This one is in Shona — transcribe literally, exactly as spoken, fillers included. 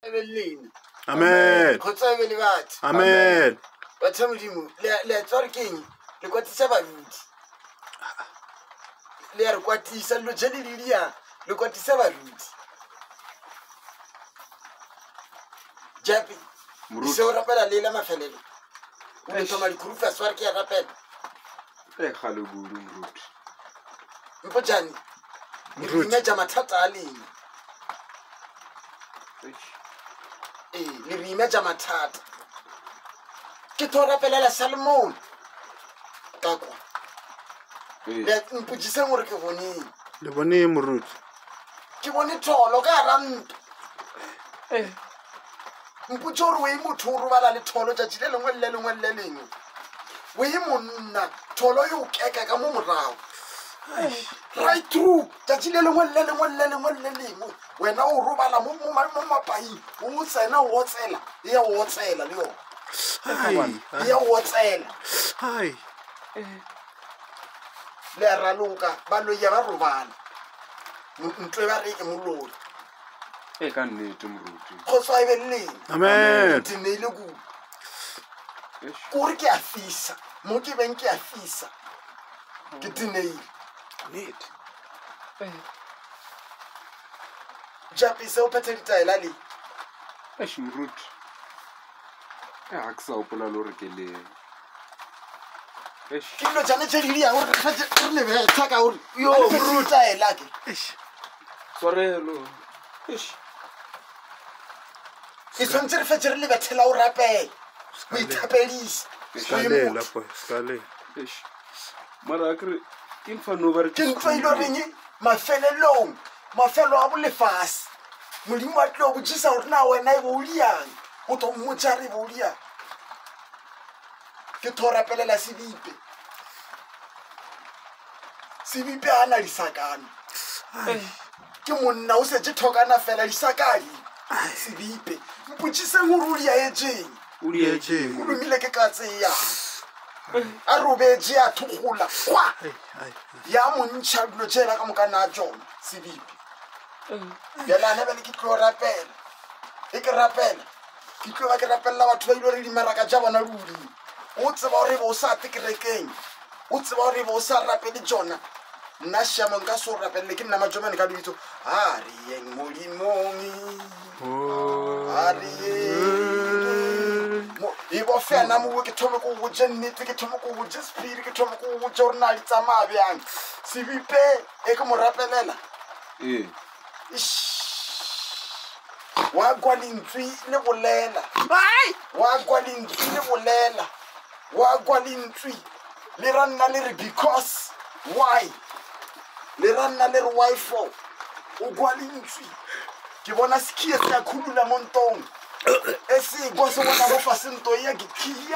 Amen. Amen. But some of you, let's working. Look what is about it. Look what is a Lugelia. Look what is about it. Jappy. So rappel a Lila Mafele. We told my group as working at rappel. Eh, hello, good root. Mpojani. Nimeja matata ali. Eh, nimeja matata. Kitora pela la salmon. Kakwa. Le mpujisa ngore ke boni. Le boni Moruti. Ke boni tholo ka ranta. Eh. Mpujoro we motho o robala le tholo tja tshile lengwe le lengwe le lengwe. We monna tholo yo keka ka mo morao. Right through tja tshile lengwe le lengwe le lengwe le lengwe. Wena o robala mo mo mapai. O tsena o tsela. Ya o tsela le yo. Hai. Ya o tsela. Hai. Le raluka ba lo ya ba robala. Ntwe ba re ke mololo. E ka nnete Moruti. Go tswa ibeleng. Amen. Dinele ku. Ko re ke a fisa. Mo ke beng ke a fisa. Ke dinele. Net. Eh. Japi se o pete ditaela le. Eish Moruti. E ha ke sa opola lo re ke le. Eish. Ke lo jane tshedili ya gore re le be tsaka gore yo Moruti taela ke. Eish. Sorelo. Eish. Ke sontse re fetse re le bethela o rapela. O ithapelisa. Skale la po, skale. Eish. Mara akre ke mfano ba re ke ntlo ile reng mafelelong mafelo a bolefase modimo a tlo botšisa gore na wena e bouliang o to mmotša re boulia ke thorapelela sebipe sebipe a na disakana ke monna o setse thokana fela disakane sebipe mpotšiseng gore o dia etseng O di etseng. o lumile ke ka tseya a robetse a thugola kwa ya montšha dilo tšela ka moka na tsona sebipe bjale ane bele ke tlo rapela e ke rapela ke tlo ba ke rapelela batho ba ile re dimaraka tša bona ruri o tseba gore bo o sa tekerekeng o tseba gore bo o sa rapele tsona nna šiamong ka se o rapelele ke nna majomane ka dibitso a re yeng molimong a re yeng e bo fena mo ke thome ko go je nnete ke thome ko go je spirit ke thome ko go je rena di tsamaya bjang sebipe e ke mo rapelela eh wa kwa lentswi le bolela wa kwa lentswi le bolela wa kwa lentswi le ranna le re because why le ranna le re why for o kwa lentswi ke bona skie sa khulula mo ntong ese go se bona go fa sento ya gikhia